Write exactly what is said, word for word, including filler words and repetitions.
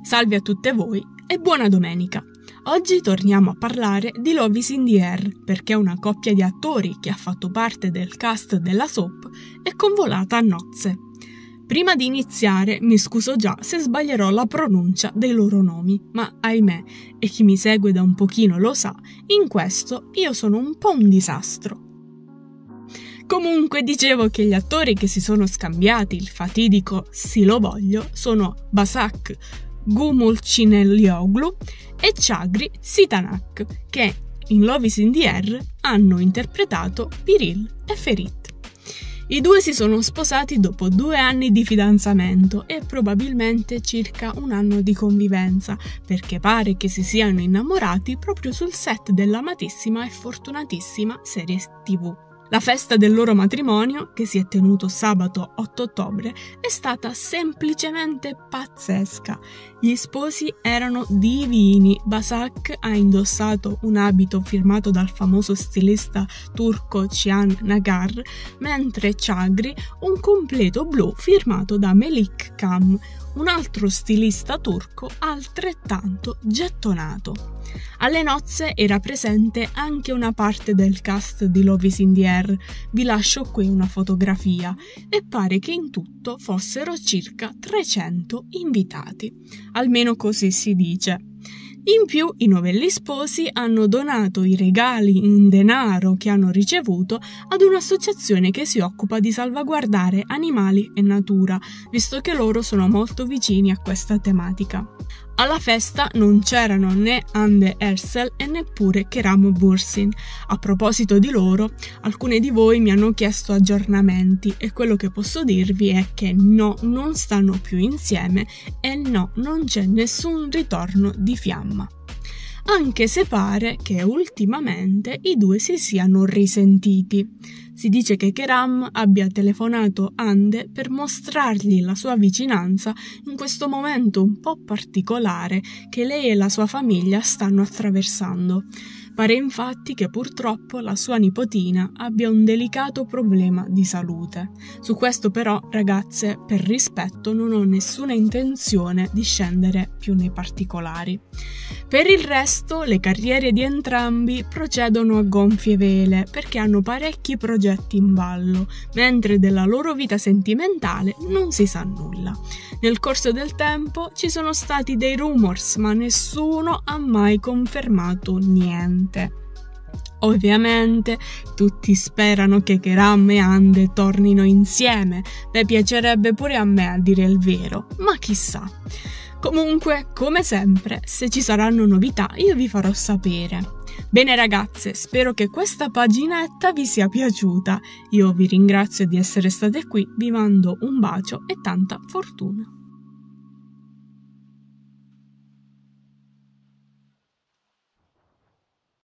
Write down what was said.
Salve a tutte voi e buona domenica! Oggi torniamo a parlare di Love is in the Air perché una coppia di attori che ha fatto parte del cast della soap è convolata a nozze. Prima di iniziare mi scuso già se sbaglierò la pronuncia dei loro nomi, ma ahimè, e chi mi segue da un pochino lo sa, in questo io sono un po' un disastro. Comunque dicevo che gli attori che si sono scambiati il fatidico "sì lo voglio" sono Başak Gümülcinelioglu e Çağrı Sitanak, che in Love is in the Air hanno interpretato Biril e Ferit. I due si sono sposati dopo due anni di fidanzamento e probabilmente circa un anno di convivenza, perché pare che si siano innamorati proprio sul set dell'amatissima e fortunatissima serie tivù. La festa del loro matrimonio, che si è tenuto sabato otto ottobre, è stata semplicemente pazzesca. Gli sposi erano divini. Başak ha indossato un abito firmato dal famoso stilista turco Cihan Nagar, mentre Çağrı un completo blu firmato da Melik Kam, un altro stilista turco altrettanto gettonato. Alle nozze era presente anche una parte del cast di Love is in the Air, vi lascio qui una fotografia, e pare che in tutto fossero circa trecento invitati, almeno così si dice. In più, i novelli sposi hanno donato i regali in denaro che hanno ricevuto ad un'associazione che si occupa di salvaguardare animali e natura, visto che loro sono molto vicini a questa tematica. Alla festa non c'erano né Hande Erçel e neppure Kerem Bürsin. A proposito di loro, alcune di voi mi hanno chiesto aggiornamenti e quello che posso dirvi è che no, non stanno più insieme e no, non c'è nessun ritorno di fiamma. Anche se pare che ultimamente i due si siano risentiti. Si dice che Kerem abbia telefonato Hande per mostrargli la sua vicinanza in questo momento un po' particolare che lei e la sua famiglia stanno attraversando. Pare infatti che purtroppo la sua nipotina abbia un delicato problema di salute. Su questo però, ragazze, per rispetto non ho nessuna intenzione di scendere più nei particolari. Per il resto, le carriere di entrambi procedono a gonfie vele perché hanno parecchi progetti in ballo, mentre della loro vita sentimentale non si sa nulla. Nel corso del tempo ci sono stati dei rumors, ma nessuno ha mai confermato niente. Ovviamente tutti sperano che Kerem e Hande tornino insieme. Beh, piacerebbe pure a me, a dire il vero, ma chissà. Comunque, come sempre, se ci saranno novità io vi farò sapere. Bene ragazze, spero che questa paginetta vi sia piaciuta. Io vi ringrazio di essere state qui, vi mando un bacio e tanta fortuna.